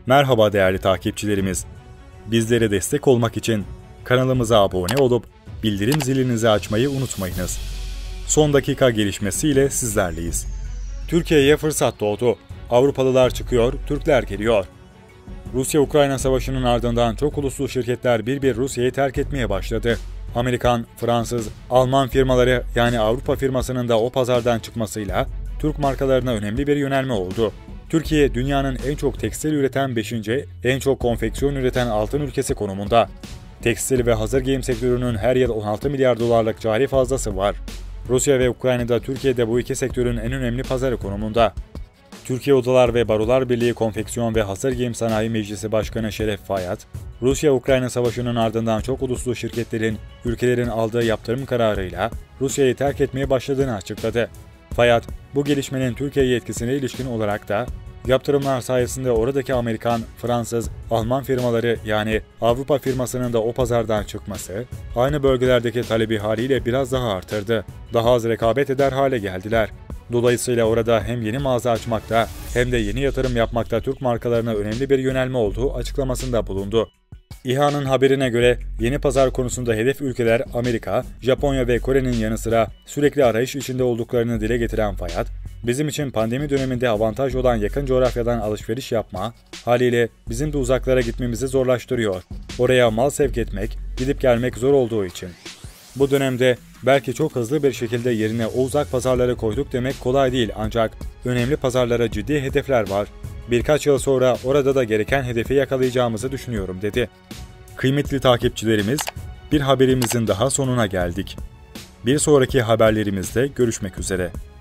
Merhaba değerli takipçilerimiz. Bizlere destek olmak için kanalımıza abone olup bildirim zilinizi açmayı unutmayınız. Son dakika gelişmesiyle sizlerleyiz. Türkiye'ye fırsat doğdu. Avrupalılar çıkıyor, Türkler geliyor. Rusya-Ukrayna savaşının ardından çok uluslu şirketler bir bir Rusya'yı terk etmeye başladı. Amerikan, Fransız, Alman firmaları yani Avrupa firmasının da o pazardan çıkmasıyla Türk markalarına önemli bir yönelme oldu. Türkiye, dünyanın en çok tekstil üreten 5. en çok konfeksiyon üreten 6. ülkesi konumunda. Tekstil ve hazır giyim sektörünün her yıl 16 milyar dolarlık cari fazlası var. Rusya ve Ukrayna'da Türkiye'de bu iki sektörün en önemli pazarı konumunda. Türkiye Odalar ve Barolar Birliği Konfeksiyon ve Hazır Giyim Sanayi Meclisi Başkanı Şeref Fayat, Rusya-Ukrayna savaşının ardından çok uluslu şirketlerin ülkelerin aldığı yaptırım kararıyla Rusya'yı terk etmeye başladığını açıkladı. Fayat, bu gelişmenin Türkiye'ye etkisine ilişkin olarak da yaptırımlar sayesinde oradaki Amerikan, Fransız, Alman firmaları yani Avrupa firmasının da o pazardan çıkması, aynı bölgelerdeki talebi haliyle biraz daha artırdı. Daha az rekabet eder hale geldiler. Dolayısıyla orada hem yeni mağaza açmakta hem de yeni yatırım yapmakta Türk markalarına önemli bir yönelme olduğu açıklamasında bulundu. İHA'nın haberine göre yeni pazar konusunda hedef ülkeler Amerika, Japonya ve Kore'nin yanı sıra sürekli arayış içinde olduklarını dile getiren Fayat, bizim için pandemi döneminde avantaj olan yakın coğrafyadan alışveriş yapma, haliyle bizim de uzaklara gitmemizi zorlaştırıyor. Oraya mal sevk etmek, gidip gelmek zor olduğu için. Bu dönemde belki çok hızlı bir şekilde yerine o uzak pazarları koyduk demek kolay değil ancak önemli pazarlara ciddi hedefler var. Birkaç yıl sonra orada da gereken hedefi yakalayacağımızı düşünüyorum dedi. Kıymetli takipçilerimiz, bir haberimizin daha sonuna geldik. Bir sonraki haberlerimizde görüşmek üzere.